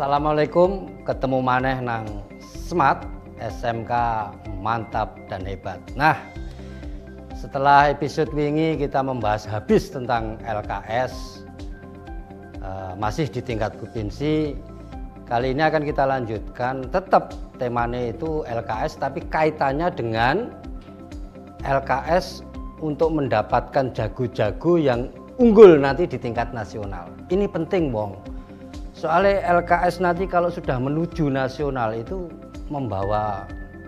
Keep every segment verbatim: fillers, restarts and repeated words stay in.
Assalamualaikum, ketemu maneh nang Smart S M K mantap dan hebat. Nah, setelah episode wingi kita membahas habis tentang L K S, uh, masih di tingkat provinsi. Kali ini akan kita lanjutkan, tetap temanya itu L K S, tapi kaitannya dengan L K S untuk mendapatkan jago-jago yang unggul nanti di tingkat nasional. Ini penting, Wong. Soalnya L K S nanti kalau sudah menuju nasional itu membawa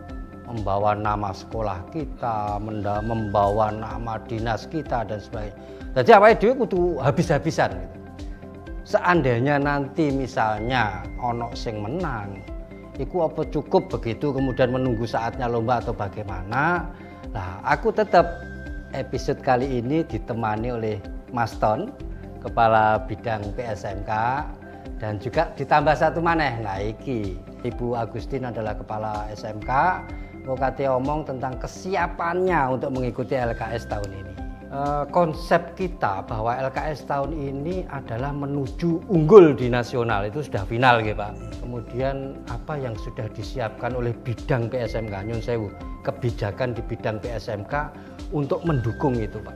membawa nama sekolah kita, membawa nama dinas kita dan sebagainya. Jadi apa itu kudu habis-habisan gitu. Seandainya nanti misalnya ono sing menang, iku apa cukup begitu kemudian menunggu saatnya lomba atau bagaimana? Nah, aku tetap episode kali ini ditemani oleh Mas Ton, Kepala Bidang P S M K, dan juga ditambah satu maneh. Nah, iki Ibu Agustin adalah Kepala S M K. Mau kate omong tentang kesiapannya untuk mengikuti L K S tahun ini. E, konsep kita bahwa L K S tahun ini adalah menuju unggul di nasional, itu sudah final gitu Pak. Kemudian apa yang sudah disiapkan oleh bidang P S M K, nyun sewu, kebijakan di bidang P S M K untuk mendukung itu Pak.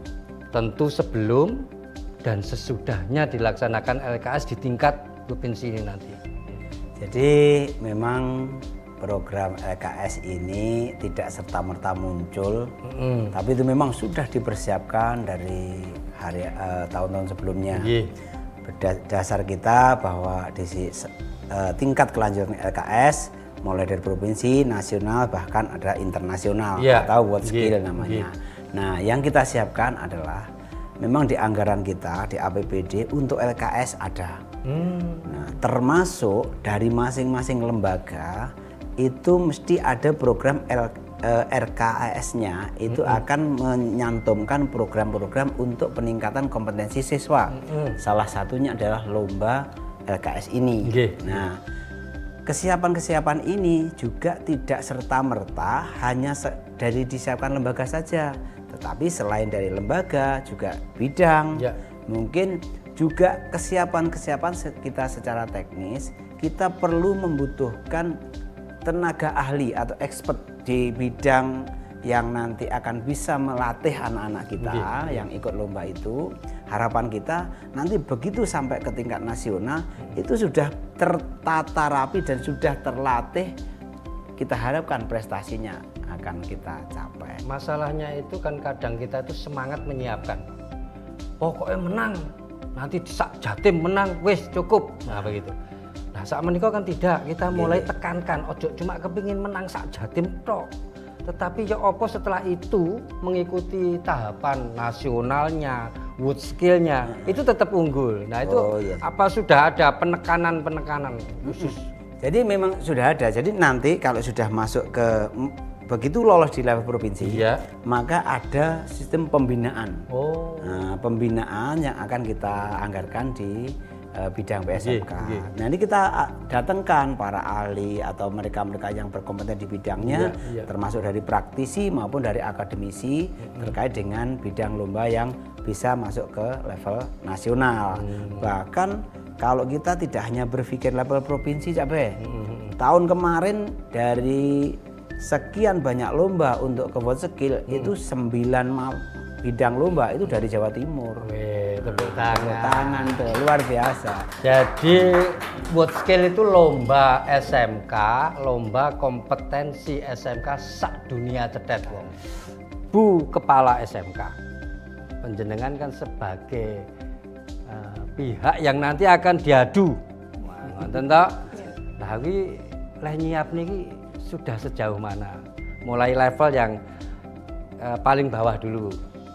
Tentu sebelum dan sesudahnya dilaksanakan L K S di tingkat provinsi ini nanti. Jadi memang program L K S ini tidak serta-merta muncul, mm. tapi itu memang sudah dipersiapkan dari hari uh, tahun-tahun sebelumnya. Yeah. Berdasar kita bahwa di uh, tingkat kelanjutan L K S mulai dari provinsi, nasional, bahkan ada internasional, yeah. atau world skill yeah. namanya. Yeah. Nah, yang kita siapkan adalah memang di anggaran kita di A P B D untuk L K S ada. Hmm. Nah, termasuk dari masing-masing lembaga itu mesti ada program L, eh, R K S-nya itu hmm. akan menyantumkan program-program untuk peningkatan kompetensi siswa. Hmm. Salah satunya adalah lomba L K S ini. Okay. Nah, kesiapan-kesiapan ini juga tidak serta-merta hanya dari disiapkan lembaga saja. Tetapi selain dari lembaga juga bidang, ya. Mungkin juga kesiapan-kesiapan kita secara teknis, kita perlu membutuhkan tenaga ahli atau expert di bidang yang nanti akan bisa melatih anak-anak kita ya. Yang ikut lomba itu. Harapan kita nanti begitu sampai ke tingkat nasional hmm. itu sudah tertata rapi dan sudah terlatih, kita harapkan prestasinya akan kita capai. Masalahnya itu kan kadang kita itu semangat menyiapkan. Pokoknya menang, nanti di sak Jatim menang, wis cukup. Nah begitu. Nah saat menikah kan tidak, kita mulai Gini. tekankan, ojo cuma kepingin menang sak Jatim tok. Tetapi ya opo setelah itu mengikuti tahapan nasionalnya, wood skillnya, hmm. itu tetap unggul. Nah itu oh, iya. apa sudah ada penekanan-penekanan khusus? Hmm. Jadi memang sudah ada. Jadi nanti kalau sudah masuk ke begitu lolos di level provinsi, iya. maka ada sistem pembinaan. Oh. Nah, pembinaan yang akan kita anggarkan di uh, bidang P S M K. Iya, iya. Nah, ini kita datangkan para ahli atau mereka-mereka yang berkompeten di bidangnya, iya, iya. termasuk dari praktisi maupun dari akademisi mm-hmm. terkait dengan bidang lomba yang bisa masuk ke level nasional. Mm. Bahkan kalau kita tidak hanya berpikir level provinsi, Cak Be. Mm-hmm. Tahun kemarin dari sekian banyak lomba untuk ke world skill hmm. itu sembilan bidang lomba itu dari Jawa Timur. Wih, tepuk tangan. Tepuk tangan tuh, luar biasa. Jadi world skill itu lomba S M K, lomba kompetensi S M K sak dunia cedet wong. Bu Kepala S M K, panjenengan kan sebagai uh, pihak yang nanti akan diadu. Ngoten to? Nah, iki leh nyiap niki sudah sejauh mana? Mulai level yang uh, paling bawah dulu.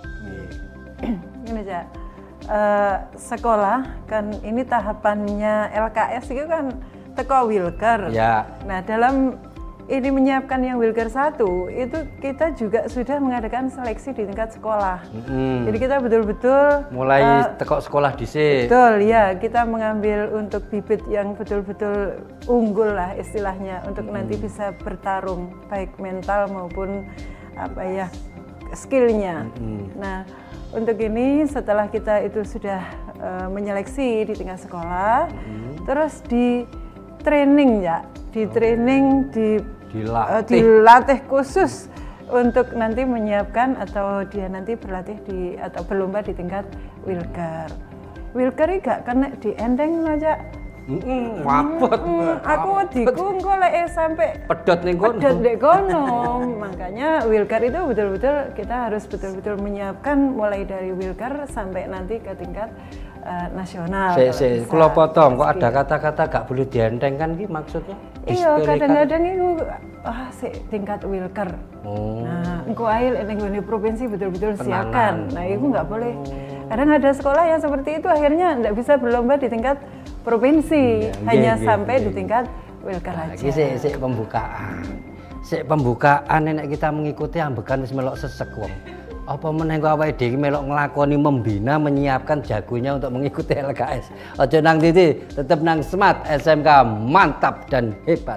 Ini aja. Uh, sekolah kan ini tahapannya L K S itu kan teko Wilker. Ya. Nah, dalam ini menyiapkan yang Wilker satu itu kita juga sudah mengadakan seleksi di tingkat sekolah. Mm-hmm. Jadi kita betul-betul mulai uh, teko sekolah dhisik. Betul ya, kita mengambil untuk bibit yang betul-betul unggul lah istilahnya untuk mm-hmm. nanti bisa bertarung baik mental maupun apa ya skillnya. Mm-hmm. Nah untuk ini setelah kita itu sudah uh, menyeleksi di tingkat sekolah, hmm. terus di training ya, di training, di dilatih. Uh, dilatih khusus untuk nanti menyiapkan atau dia nanti berlatih di atau berlomba di tingkat Wilker. Wilker ini gak kena di endeng aja. Mm, wapot. Mm, aku diku engko lek sampai pedot ning kono. Pedot ning kono. Makanya Wilker itu betul-betul kita harus betul-betul menyiapkan mulai dari Wilker sampai nanti ke tingkat uh, nasional. Si, si, kula potong kok ada kata-kata gak boleh dienteng kan ki maksudnya? Iya, kadang-kadang itu ah si tingkat Wilker. Oh. Nah, engko ae ning gone provinsi betul-betul siapkan. Nah, itu nggak boleh. Kadang ada sekolah yang seperti itu akhirnya nggak bisa berlomba di tingkat provinsi, ya, hanya gini, sampai gini. Di tingkat Wilker nah, aja. Ini sik pembukaan. Sik pembukaan nek kita mengikuti ambekan wis melok sesek wong. Apa meneh kok awake dhewe melok nglakoni membina menyiapkan jagonya untuk mengikuti L K S. Aja nang titi, tetep nang Smart S M K mantap dan hebat.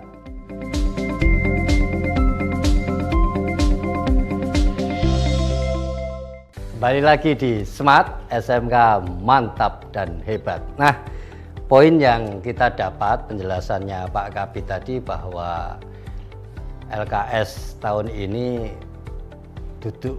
Kembali lagi di Smart S M K mantap dan hebat. Nah, poin yang kita dapat penjelasannya Pak Kabid tadi bahwa L K S tahun ini duduk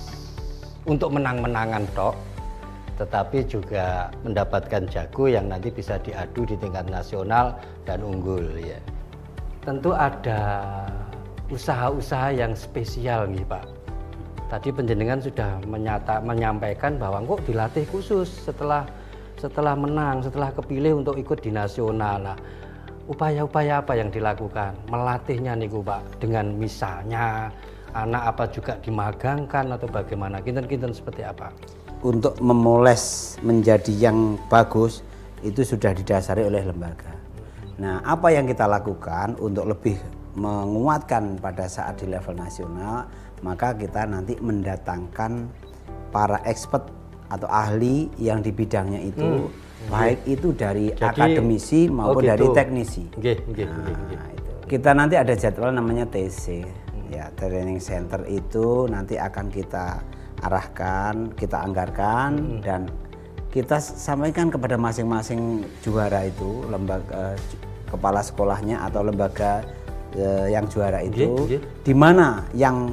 untuk menang-menangan tok, tetapi juga mendapatkan jago yang nanti bisa diadu di tingkat nasional dan unggul ya. Tentu ada usaha-usaha yang spesial nih Pak. Tadi penjenengan sudah menyata, menyampaikan bahwa kok dilatih khusus setelah setelah menang, setelah kepilih untuk ikut di nasional. Nah, upaya-upaya apa yang dilakukan? Melatihnya nih Pak, dengan misalnya anak apa juga dimagangkan atau bagaimana? Kinten-kinten seperti apa? Untuk memoles menjadi yang bagus itu sudah didasari oleh lembaga. Nah, apa yang kita lakukan untuk lebih menguatkan pada saat di level nasional, maka kita nanti mendatangkan para expert atau ahli yang di bidangnya itu, hmm. baik itu dari Jadi, akademisi maupun oh gitu. dari teknisi. Okay, okay, nah, okay, okay. Itu. Kita nanti ada jadwal namanya T C, hmm. ya training center itu nanti akan kita arahkan, kita anggarkan hmm. dan kita sampaikan kepada masing-masing juara itu, lembaga kepala sekolahnya atau lembaga eh, yang juara itu, okay, okay. di mana yang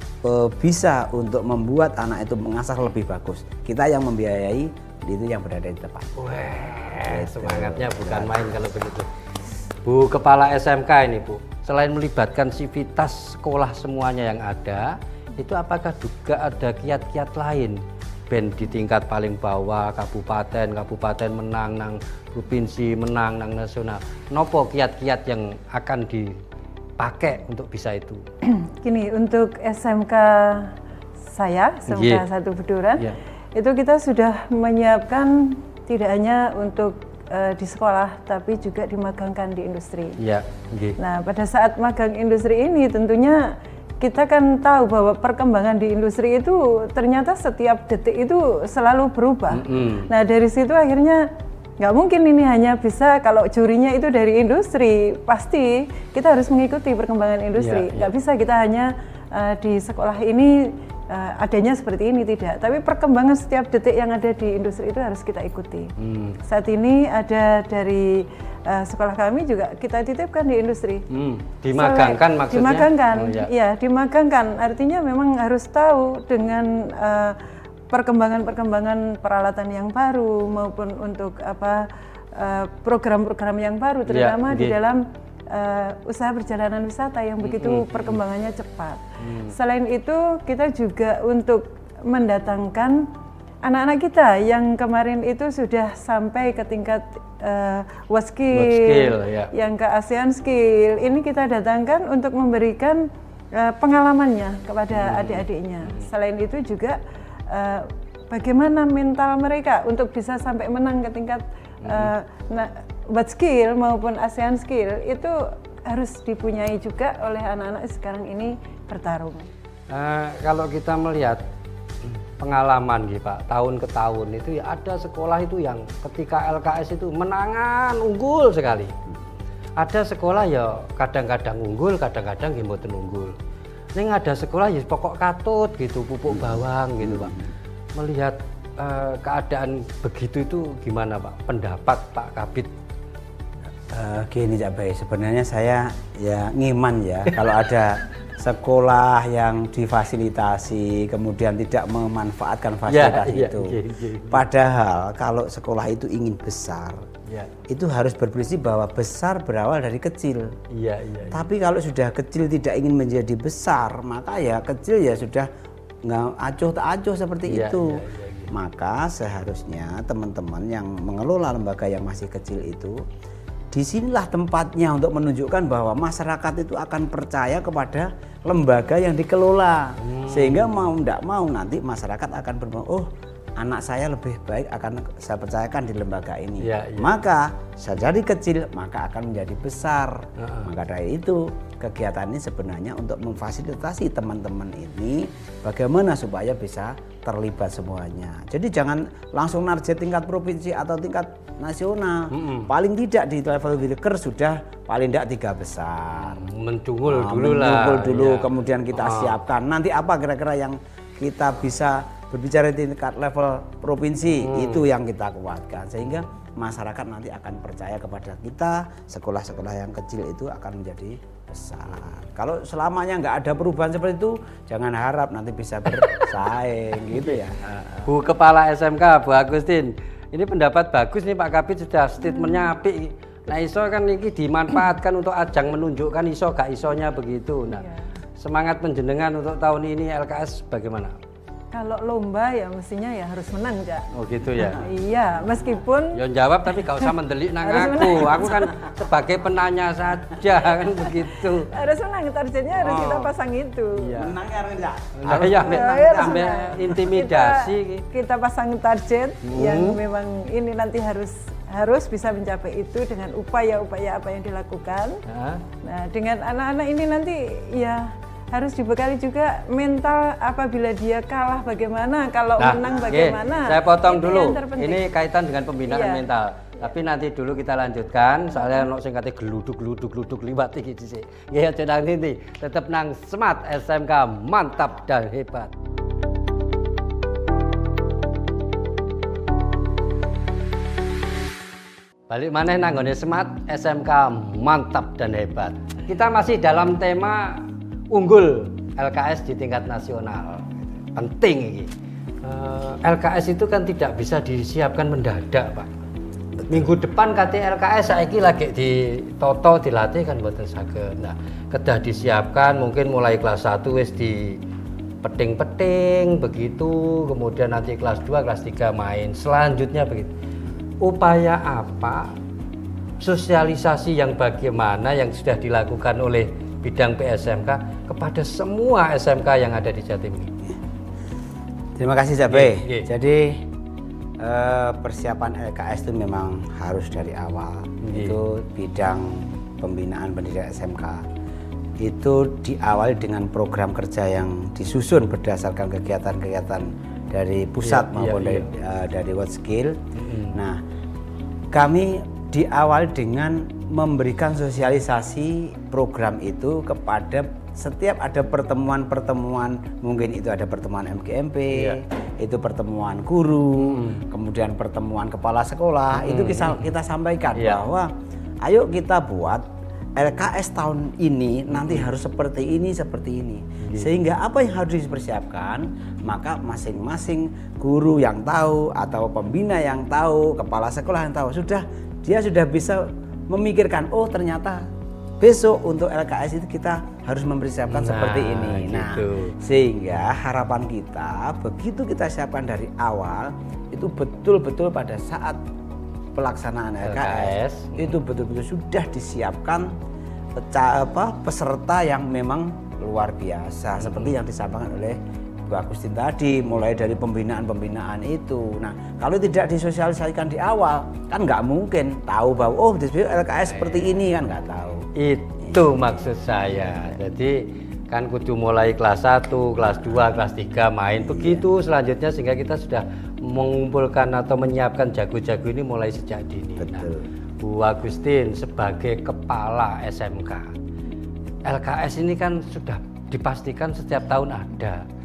bisa untuk membuat anak itu mengasah lebih bagus. Kita yang membiayai, itu yang berada di tempat. Wah, semangatnya bukan main kalau begitu. Bu Kepala S M K ini Bu, selain melibatkan sivitas sekolah semuanya yang ada, itu apakah juga ada kiat-kiat lain? Ben di tingkat paling bawah, kabupaten, kabupaten menang, nang provinsi menang, nang nasional. Nopo kiat-kiat yang akan di pakai untuk bisa itu? Gini, untuk S M K saya, S M K yeah. satu Beduran, yeah. itu kita sudah menyiapkan tidak hanya untuk uh, di sekolah, tapi juga dimagangkan di industri. Yeah. Yeah. Nah, pada saat magang industri ini tentunya kita kan tahu bahwa perkembangan di industri itu ternyata setiap detik itu selalu berubah. Mm-hmm. Nah, dari situ akhirnya nggak mungkin ini hanya bisa kalau jurinya itu dari industri, pasti kita harus mengikuti perkembangan industri. Yeah, nggak yeah. bisa kita hanya uh, di sekolah ini uh, adanya seperti ini, tidak. Tapi perkembangan setiap detik yang ada di industri itu harus kita ikuti. Hmm. Saat ini ada dari uh, sekolah kami juga kita titipkan di industri. Hmm. Dimagangkan Soalnya, maksudnya? Dimagangkan, oh, ya. ya dimagangkan. Artinya memang harus tahu dengan uh, perkembangan-perkembangan peralatan yang baru maupun untuk apa program-program yang baru terutama ya, di dalam uh, usaha perjalanan wisata yang begitu mm-hmm. perkembangannya cepat. Mm. Selain itu kita juga untuk mendatangkan anak-anak kita yang kemarin itu sudah sampai ke tingkat uh, World Skill, ya. yang ke ASEAN Skill. Ini kita datangkan untuk memberikan uh, pengalamannya kepada mm. adik-adiknya. Mm. Selain itu juga Uh, bagaimana mental mereka untuk bisa sampai menang ke tingkat uh, nah, World Skill maupun ASEAN Skill itu harus dipunyai juga oleh anak-anak sekarang ini bertarung. Uh, kalau kita melihat pengalaman gitu Pak, tahun ke tahun itu ya ada sekolah itu yang ketika L K S itu menangan unggul sekali. Ada sekolah ya kadang-kadang unggul, kadang-kadang mboten unggul. Ini ada sekolah ya pokok katut gitu, pupuk bawang gitu Pak. melihat uh, keadaan begitu itu gimana Pak? Pendapat Pak Kabid? Uh, gini Cak Bay, sebenarnya saya ya ngiman ya kalau ada sekolah yang difasilitasi kemudian tidak memanfaatkan fasilitas ya, itu. Ya, ya, ya. Padahal kalau sekolah itu ingin besar, ya, itu harus berprinsip bahwa besar berawal dari kecil. Ya, ya, ya. Tapi kalau sudah kecil tidak ingin menjadi besar, maka ya kecil ya sudah nggak acuh tak acuh seperti ya, itu. Ya, ya, ya. Maka seharusnya teman-teman yang mengelola lembaga yang masih kecil itu, disinilah tempatnya untuk menunjukkan bahwa masyarakat itu akan percaya kepada lembaga yang dikelola. Hmm. Sehingga mau tidak mau nanti masyarakat akan berpikir, oh anak saya lebih baik akan saya percayakan di lembaga ini. Ya, ya. Maka dari kecil maka akan menjadi besar. Uh-huh. Maka dari itu kegiatan ini sebenarnya untuk memfasilitasi teman-teman ini bagaimana supaya bisa terlibat semuanya. Jadi jangan langsung target tingkat provinsi atau tingkat nasional. Mm-hmm. Paling tidak di level Wilker sudah paling tidak tiga besar. Mencunggul nah, dulu lah. Mencunggul dulu, ya. Kemudian kita oh. siapkan. Nanti apa kira-kira yang kita bisa berbicara di tingkat level provinsi, hmm. itu yang kita kuatkan. Sehingga masyarakat nanti akan percaya kepada kita, sekolah-sekolah yang kecil itu akan menjadi besar. Kalau selamanya nggak ada perubahan seperti itu, jangan harap nanti bisa bersaing gitu ya. Bu Kepala S M K, Bu Agustin, ini pendapat bagus nih Pak Kabid, sudah statementnya apik. Nah iso kan ini dimanfaatkan untuk ajang menunjukkan iso gak isonya begitu. Nah iya. Semangat penjenengan untuk tahun ini L K S bagaimana? Kalau lomba ya mestinya ya harus menang, Cak. Oh gitu ya? Nah, iya, meskipun... Ya jawab tapi gak usah mendelik nang aku. Aku kan sebagai penanya saja kan begitu. Harus menang, targetnya harus oh. kita pasang itu. Iya. Menang ya harus enggak? Harus ya, ya, sampai intimidasi. Kita, kita pasang target hmm. yang memang ini nanti harus harus bisa mencapai itu dengan upaya-upaya apa yang dilakukan. Hah? Nah, dengan anak-anak ini nanti ya harus dibekali juga mental apabila dia kalah bagaimana, kalau nah, menang bagaimana. Okay. Saya potong itu dulu, ini kaitan dengan pembinaan iya. mental. Tapi nanti dulu kita lanjutkan, soalnya ono sing kate gluduk-gluduk-gluduk liwat iki dhisik. Nggih aja nang ndi, tetep nang Smart S M K mantap dan hebat. Balik maneh nang nggone Smart S M K mantap dan hebat. Kita masih dalam tema unggul L K S di tingkat nasional. Penting ini. Uh, L K S itu kan tidak bisa disiapkan mendadak, Pak. Minggu depan K T L K S saiki lagi ditoto dilatih kan mboten saged. Nah, kedah disiapkan mungkin mulai kelas satu wis di peting-peting begitu, kemudian nanti kelas dua, kelas tiga main. Selanjutnya begitu. Upaya apa? Sosialisasi yang bagaimana yang sudah dilakukan oleh bidang P S M K kepada semua S M K yang ada di Jatim ini. Terima kasih Cak Bay. Jadi eh, persiapan L K S itu memang harus dari awal. Ye. Itu bidang pembinaan pendidikan S M K itu diawali dengan program kerja yang disusun berdasarkan kegiatan-kegiatan dari pusat ye, maupun ye, dari ye. Uh, dari WorldSkill. Mm-hmm. Nah, kami diawali dengan memberikan sosialisasi program itu kepada setiap ada pertemuan-pertemuan, mungkin itu ada pertemuan M G M P, iya. itu pertemuan guru, hmm. kemudian pertemuan kepala sekolah, hmm. itu kita, kita sampaikan iya. bahwa ayo kita buat L K S tahun ini nanti hmm. harus seperti ini, seperti ini. Hmm. Sehingga apa yang harus dipersiapkan, maka masing-masing guru yang tahu atau pembina yang tahu, kepala sekolah yang tahu, sudah dia sudah bisa memikirkan, oh ternyata besok untuk L K S itu kita harus mempersiapkan nah, seperti ini. Nah, gitu. Sehingga harapan kita begitu kita siapkan dari awal itu betul-betul pada saat pelaksanaan L K S, L K S. itu betul-betul sudah disiapkan apa, peserta yang memang luar biasa hmm. seperti yang disampaikan oleh Bu Agustin tadi, mulai dari pembinaan-pembinaan itu. Nah, kalau tidak disosialisasikan di awal, kan nggak mungkin tahu bahwa oh di L K S seperti ini, kan nggak tahu. Itu ya. Maksud saya. Jadi kan kudu mulai kelas satu, kelas dua, kelas tiga main begitu iya. Selanjutnya sehingga kita sudah mengumpulkan atau menyiapkan jago-jago ini mulai sejak dini. Betul. Nah, Bu Agustin sebagai kepala S M K, L K S ini kan sudah dipastikan setiap tahun ada.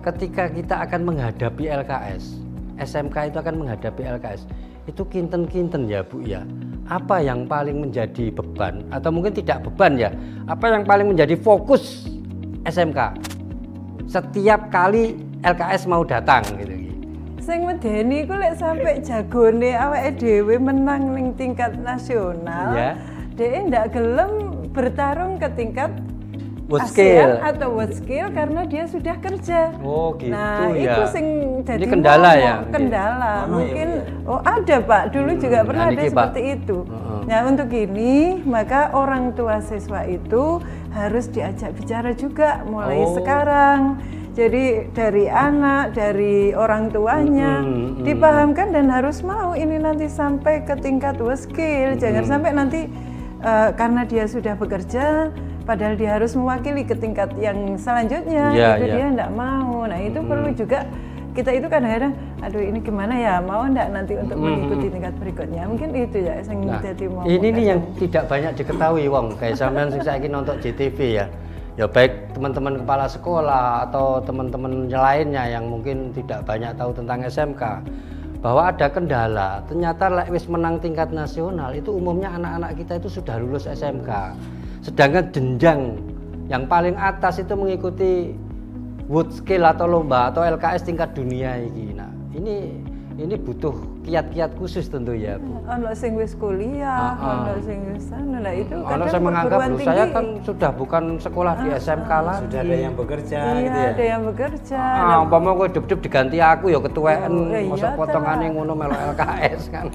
ketika kita akan menghadapi L K S, S M K itu akan menghadapi L K S, itu kinten-kinten ya Bu ya. Apa yang paling menjadi beban atau mungkin tidak beban ya? Apa yang paling menjadi fokus S M K setiap kali L K S mau datang gitu? Sing medeni iku lek sampe jagone awake dhewe menang ning tingkat nasional, ya. Dhek ndak gelem bertarung ke tingkat world skill atau world skill karena dia sudah kerja. Oh gitu nah, ya. Nah itu sing jadi kendala ya. Kendala. Oh, mungkin iya, iya. oh ada Pak, dulu hmm, juga pernah ada seperti Pak. itu. Uh-huh. Nah untuk ini maka orang tua siswa itu harus diajak bicara juga mulai oh. sekarang. Jadi dari anak, dari orang tuanya hmm, hmm, dipahamkan dan harus mau ini nanti sampai ke tingkat world skill. Jangan hmm. sampai nanti uh, karena dia sudah bekerja, padahal dia harus mewakili ke tingkat yang selanjutnya, ya, itu ya. Dia enggak mau. Nah itu hmm. perlu juga, kita itu kadang-kadang, aduh ini gimana ya, mau enggak nanti untuk hmm. mengikuti tingkat berikutnya. Mungkin itu ya yang nah, jadi mau. Ini nih yang tidak banyak diketahui Wong, kayak sampean saya ingin nonton J T V ya. Ya baik teman-teman kepala sekolah atau teman-teman lainnya yang mungkin tidak banyak tahu tentang S M K, bahwa ada kendala. Ternyata lek wis menang tingkat nasional itu umumnya anak-anak kita itu sudah lulus S M K. Sedangkan jenjang yang paling atas itu mengikuti world skill atau lomba atau L K S tingkat dunia ini. Nah, ini ini butuh kiat-kiat khusus tentu ya Bu. Ono sing wis kuliah, uh-uh. ono sing wis sana lah itu kadang saya menganggap loh, saya kan sudah bukan sekolah di S M K lagi. Sudah ada yang bekerja iya, gitu ya. ada yang bekerja. Ah, umpama kowe dep-dep diganti aku ya ketuaan oh, iya, mosok potongane ngono melu L K S kan.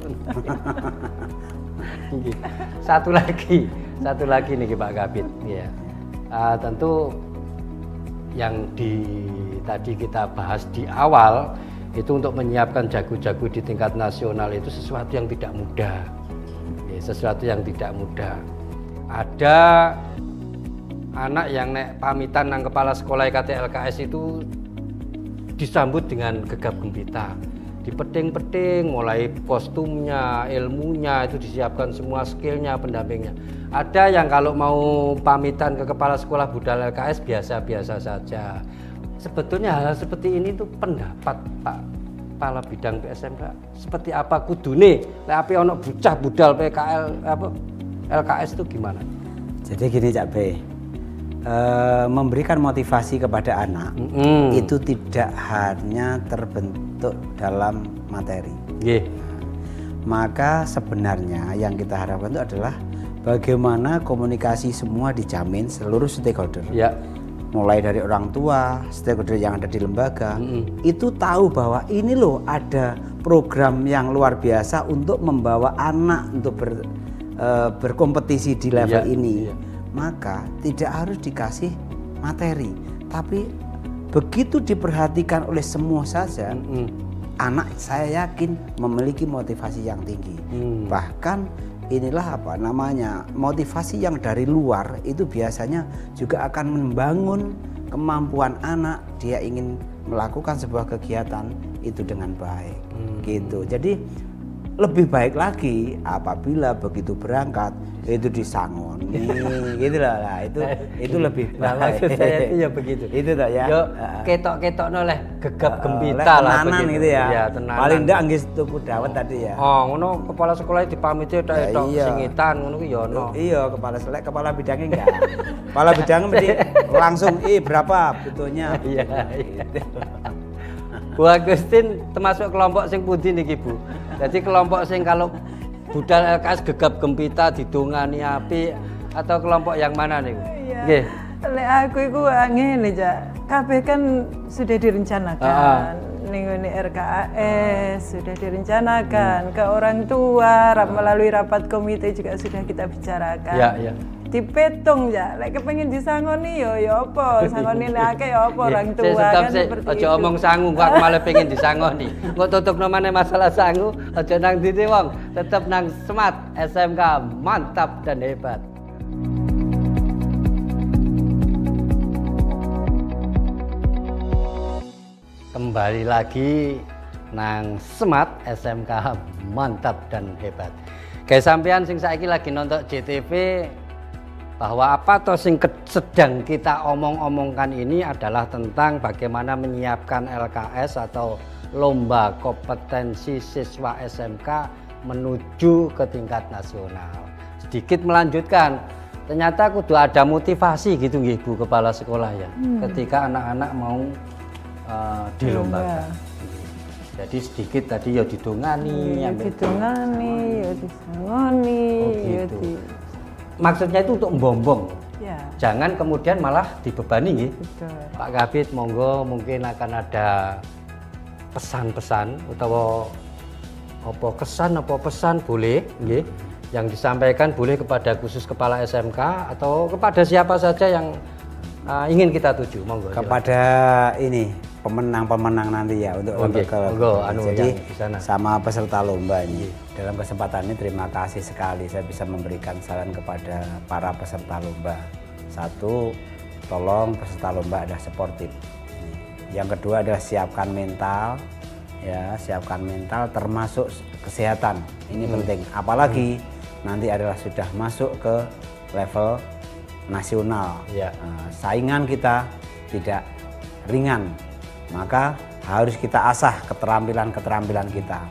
Satu lagi, satu lagi nih Pak Kabid ya. Uh, tentu yang di tadi kita bahas di awal itu untuk menyiapkan jago-jago di tingkat nasional itu sesuatu yang tidak mudah, ya, sesuatu yang tidak mudah. Ada anak yang nek pamitan nang kepala sekolah I K T L K S itu disambut dengan gegap gempita, dipeting-peting, mulai kostumnya, ilmunya itu disiapkan semua, skillnya, pendampingnya. Ada yang kalau mau pamitan ke kepala sekolah budal L K S biasa-biasa saja. Sebetulnya hal seperti ini tuh pendapat Pak Kepala Bidang P S M K seperti apa kudune lek ape ono bocah budal P K L apa L K S itu gimana? Jadi gini Cak B, e, memberikan motivasi kepada anak mm-hmm. itu tidak hanya terbentuk dalam materi. Yeah. Maka sebenarnya yang kita harapkan itu adalah bagaimana komunikasi semua dijamin seluruh stakeholder. Yeah. Mulai dari orang tua, stakeholder yang ada di lembaga, mm-hmm. itu tahu bahwa ini loh ada program yang luar biasa untuk membawa anak untuk ber, uh, berkompetisi di level yeah, ini. Yeah. Maka tidak harus dikasih materi, tapi begitu diperhatikan oleh semua saja, mm-hmm. anak saya yakin memiliki motivasi yang tinggi. Mm. Bahkan inilah apa namanya motivasi yang dari luar itu biasanya juga akan membangun kemampuan anak, dia ingin melakukan sebuah kegiatan itu dengan baik hmm. gitu. Jadi lebih baik lagi apabila begitu berangkat itu disangoni gitu lah, nah, itu itu lebih baik. Nah, maksud saya itu ya begitu. Itu tak ya. Yo ketok-ketok noleh gegap gempita uh, lah begitu. Gitu ya. Ya tenanan. Paling ndak nggih tuku dawet oh. tadi ya. Oh, ngono kepala sekolah dipamiti tok ya, tok iya. singitan ngono ku ya ono. Iya, kepala selek kepala bidangnya enggak. Kepala bidangnya mesti langsung ih berapa butuhnya. Iya. Gitu. Bu Agustin termasuk kelompok sing pundi niki Bu? Jadi kelompok sing kalau budal L K S gegap gempita didongani api atau kelompok yang mana nih? Nggih. Lek aku iku ngene, Cak. Kabeh kan sudah direncanakan. Ning ngene R K A S sudah direncanakan, hmm. ke orang tua melalui rapat komite juga sudah kita bicarakan. Ya, ya. Dipetung ya, lek kepengin disangoni yo yo apa, sangoni akeh yo apa orang tua kan seperti itu. Aja omong sangu kok malah pengen disangoni. Engko tutupno maneh masalah sangu, aja nang ndi wong, tetep nang Smart S M K mantap dan hebat. Kembali lagi nang Smart S M K mantap dan hebat. Kayak sampean sing saiki lagi nonton J T V bahwa apa toh sing sedang kita omong-omongkan ini adalah tentang bagaimana menyiapkan L K S atau lomba kompetensi siswa S M K menuju ke tingkat nasional. Sedikit melanjutkan, ternyata kudu ada motivasi gitu nggih Bu Kepala Sekolah ya, hmm. ketika anak-anak mau uh, dilombakan. Jadi sedikit tadi ya didongani, ya didongani, ya disangoni, oh, gitu. ya di... Maksudnya itu untuk membombong. Ya. Jangan kemudian malah dibebani nggih. Pak Kabid, monggo mungkin akan ada pesan-pesan atau apa kesan apa pesan boleh nggih yang disampaikan boleh kepada khusus kepala S M K atau kepada siapa saja yang uh, ingin kita tuju, monggo. Kepada silakan. Ini pemenang-pemenang nanti ya untuk okay. ke monggo, anu, jadi di sana. Sama peserta lomba ini. Dalam kesempatan ini terima kasih sekali saya bisa memberikan saran kepada para peserta lomba. Satu, tolong peserta lomba ada sportif. Yang kedua adalah siapkan mental, ya siapkan mental termasuk kesehatan. Ini hmm. penting. Apalagi hmm. nanti adalah sudah masuk ke level nasional. Ya. Nah, saingan kita tidak ringan, maka harus kita asah keterampilan-keterampilan kita.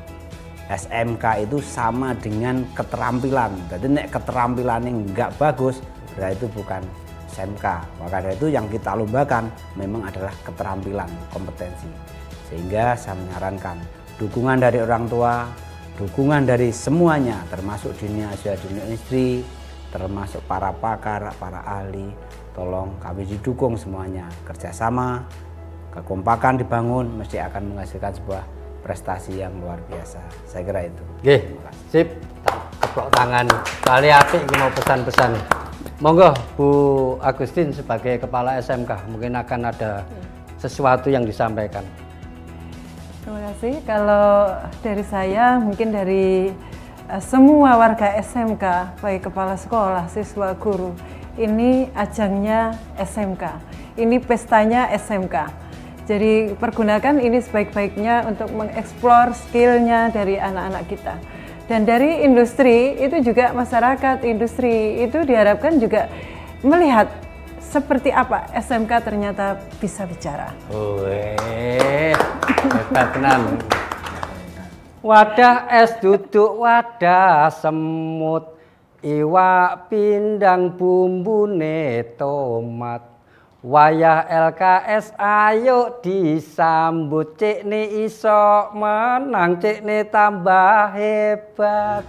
S M K itu sama dengan keterampilan. Jadi nek keterampilan yang nggak bagus, berarti itu bukan S M K. Maka dari itu yang kita lombakan memang adalah keterampilan, kompetensi. Sehingga saya menyarankan dukungan dari orang tua, dukungan dari semuanya, termasuk dunia usaha, dunia industri, termasuk para pakar, para ahli. Tolong kami didukung semuanya, kerjasama, kekompakan dibangun, mesti akan menghasilkan sebuah prestasi yang luar biasa. Saya kira itu. Oke, sip. Keplok tangan. Kali apik mau pesan-pesan. Monggo Bu Agustin sebagai kepala S M K mungkin akan ada sesuatu yang disampaikan. Terima kasih. Kalau dari saya mungkin dari uh, semua warga S M K, baik kepala sekolah, siswa, guru, ini ajangnya S M K. Ini pestanya S M K. Jadi pergunakan ini sebaik-baiknya untuk mengeksplor skillnya dari anak-anak kita. Dan dari industri itu juga masyarakat industri itu diharapkan juga melihat seperti apa S M K ternyata bisa bicara. Weh, hebat tenan. Wadah es duduk wadah semut, iwak pindang bumbune tomat. Wayah L K S ayo disambut, cikne iso menang, cikne tambah hebat.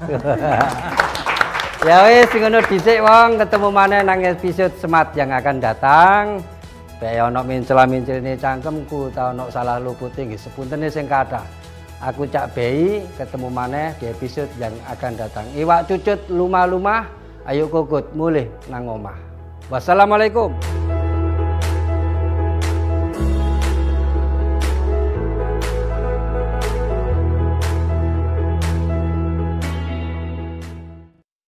Ya wis ngono dhisik wong, ketemu maneh nang episode Smart yang akan datang. Bae ono mincela-mincilne cangkemku ta ono salah luputi nggih sepuntene sing kathah. Aku Cak Bei, ketemu maneh di episode yang akan datang. Iwak cucut lumah-lumah, ayo kokut mulih nang omah. Wassalamualaikum.